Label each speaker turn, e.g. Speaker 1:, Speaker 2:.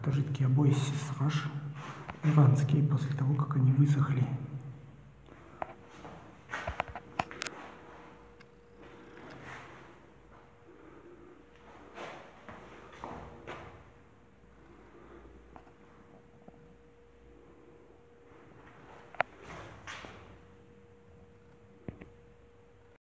Speaker 1: Это жидкие обои Сисраж, иранские, после того, как они высохли